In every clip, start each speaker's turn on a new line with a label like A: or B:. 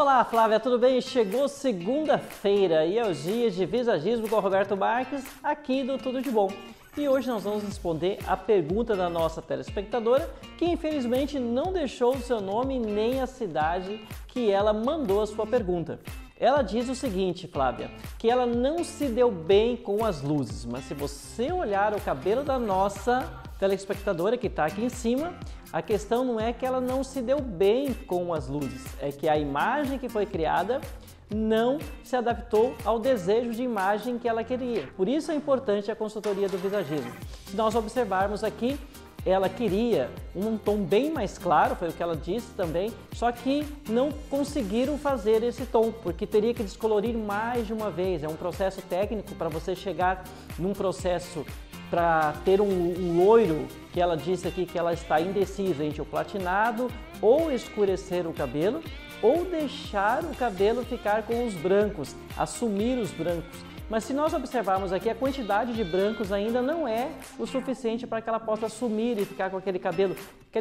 A: Olá, Flávia, tudo bem? Chegou segunda-feira e é os dias de visagismo com o Roberto Marques, aqui do Tudo de Bom. E hoje nós vamos responder a pergunta da nossa telespectadora, que infelizmente não deixou o seu nome nem a cidade que ela mandou a sua pergunta. Ela diz o seguinte, Flávia, que ela não se deu bem com as luzes, mas se você olhar o cabelo da nossa telespectadora que está aqui em cima, a questão não é que ela não se deu bem com as luzes, é que a imagem que foi criada não se adaptou ao desejo de imagem que ela queria. Por isso é importante a consultoria do visagismo. Se nós observarmos aqui, ela queria um tom bem mais claro, foi o que ela disse também, só que não conseguiram fazer esse tom, porque teria que descolorir mais de uma vez. É um processo técnico para você chegar num processo para ter um loiro, que ela disse aqui que ela está indecisa entre o platinado ou escurecer o cabelo, ou deixar o cabelo ficar com os brancos, assumir os brancos. Mas se nós observarmos aqui, a quantidade de brancos ainda não é o suficiente para que ela possa assumir e ficar com aquele cabelo,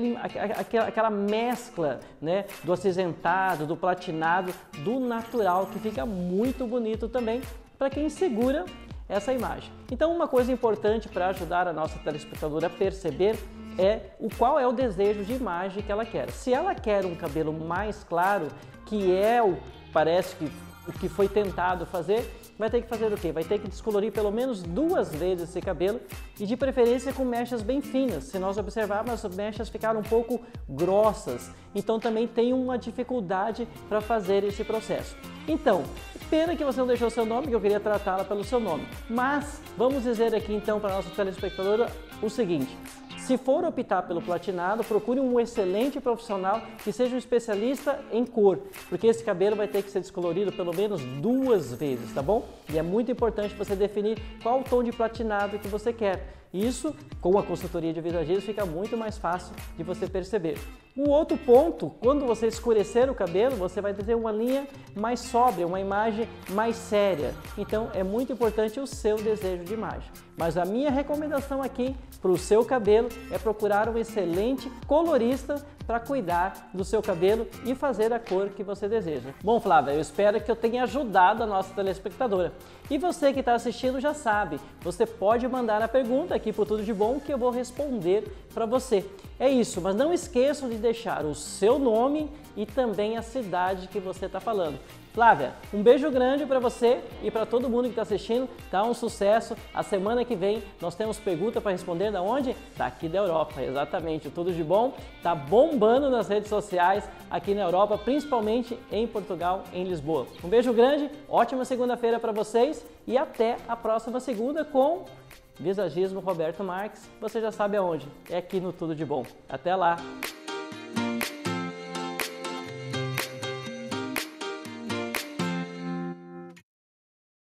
A: aquela mescla, né, do acinzentado, do platinado, do natural, que fica muito bonito também para quem segura essa imagem. Então, uma coisa importante para ajudar a nossa telespectadora a perceber é qual é o desejo de imagem que ela quer. Se ela quer um cabelo mais claro, que é parece que o que foi tentado fazer, vai ter que fazer o quê? Vai ter que descolorir pelo menos 2 vezes esse cabelo e de preferência com mechas bem finas. Se nós observarmos, as mechas ficaram um pouco grossas, então também tem uma dificuldade para fazer esse processo. Então, pena que você não deixou seu nome, que eu queria tratá-la pelo seu nome. Mas vamos dizer aqui então para a nossa telespectadora o seguinte: se for optar pelo platinado, procure um excelente profissional que seja um especialista em cor, porque esse cabelo vai ter que ser descolorido pelo menos 2 vezes, tá bom? E é muito importante você definir qual o tom de platinado que você quer. Isso, com a consultoria de visagismo, fica muito mais fácil de você perceber. Um outro ponto, quando você escurecer o cabelo, você vai ter uma linha mais sóbria, uma imagem mais séria. Então, é muito importante o seu desejo de imagem. Mas a minha recomendação aqui para o seu cabelo é procurar um excelente colorista para cuidar do seu cabelo e fazer a cor que você deseja. Bom, Flávia, eu espero que eu tenha ajudado a nossa telespectadora. E você que está assistindo já sabe, você pode mandar a pergunta aqui para o Tudo de Bom que eu vou responder para você. É isso, mas não esqueçam de deixar o seu nome e também a cidade que você está falando. Flávia, um beijo grande para você e para todo mundo que está assistindo. Tá um sucesso. A semana que vem nós temos pergunta para responder da onde? Daqui da Europa, exatamente. O Tudo de Bom tá bombando nas redes sociais aqui na Europa, principalmente em Portugal, em Lisboa. Um beijo grande, ótima segunda-feira para vocês e até a próxima segunda com Visagismo Roberto Marques. Você já sabe aonde? É aqui no Tudo de Bom. Até lá!